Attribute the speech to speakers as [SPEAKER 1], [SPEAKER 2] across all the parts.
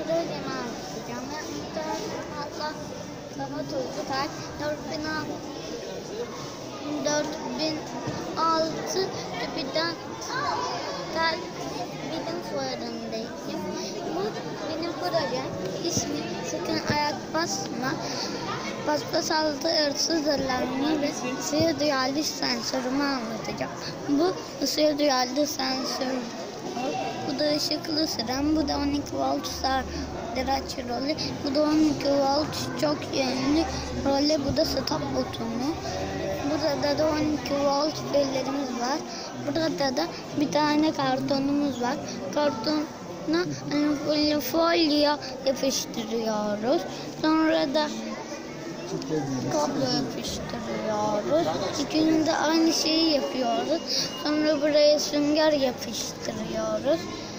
[SPEAKER 1] projemi anlatacağım. Ben internet daha Turgutay 4006 Jüpiter bilim fuarındayım. Bu benim projem. İsmi sakın ayak basma. Paspas altı hırsız alarmı ve ısı duyarlı sensörümü anlatacağım. Bu ısı duyarlı sensör. Bu da ışıklı sıram. Bu da 12 volt sardıraç rolü. Bu da 12 volt çok yönlü rolü. Bu da stop butonu. Burada da 12 volt bellerimiz var. Burada da bir tane kartonumuz var. Kartona folyo yapıştırıyoruz. Sonra da kablo yapıştırıyoruz. İkisini de aynı şeyi yapıyoruz. Sonra buraya sünger yapıştırıyoruz.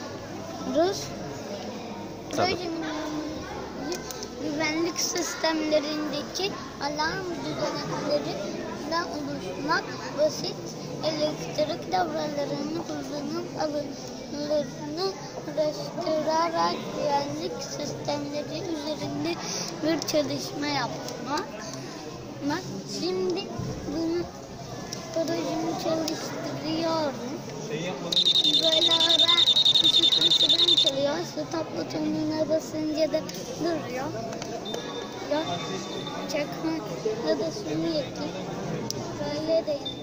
[SPEAKER 1] Projemin güvenlik sistemlerindeki alarm düzeneklerinden oluşmak basit elektrik devrelerinin kullanım alanlarını araştırarak güvenlik sistemleri üzerinde bir çalışma yapmak. Şimdi bunu projemi çalıştırıyorum. Böyle ara ışıklı sıram çalıyor. Stop butonuna basınca da duruyor. Çakmakla da şunu yapayım. Böyle değil.